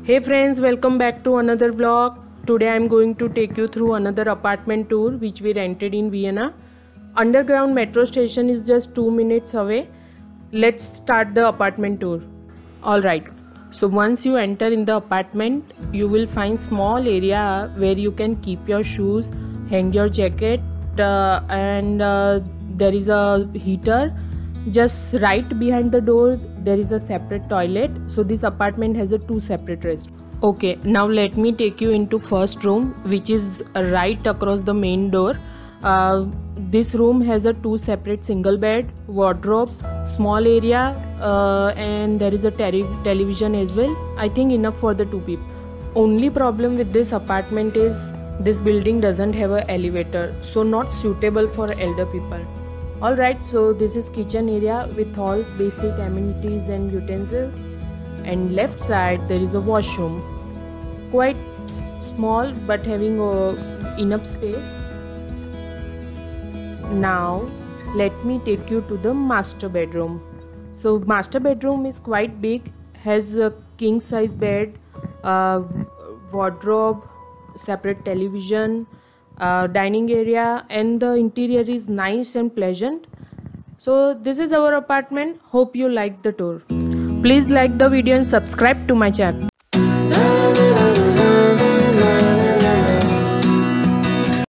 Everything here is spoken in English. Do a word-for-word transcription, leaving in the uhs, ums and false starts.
Hey friends, welcome back to another vlog. Today I am going to take you through another apartment tour which we rented in Vienna. Underground metro station is just two minutes away. Let's start the apartment tour. Alright, so once you enter in the apartment, you will find small area where you can keep your shoes, hang your jacket uh, and uh, there is a heater. Just right behind the door there is a separate toilet, so this apartment has a two separate restrooms. Okay, now let me take you into first room, which is right across the main door. Uh, this room has a two separate single bed, wardrobe, small area uh, and there is a television as well. I think enough for the two people. Only problem with this apartment is this building doesn't have an elevator, so not suitable for elder people. Alright, so this is kitchen area with all basic amenities and utensils, and left side there is a washroom, quite small but having uh, enough space. Now let me take you to the master bedroom. So master bedroom is quite big, has a king size bed, uh, wardrobe, separate television, Uh, dining area, and the interior is nice and pleasant. So this is our apartment. Hope you like the tour. Please like the video and subscribe to my channel.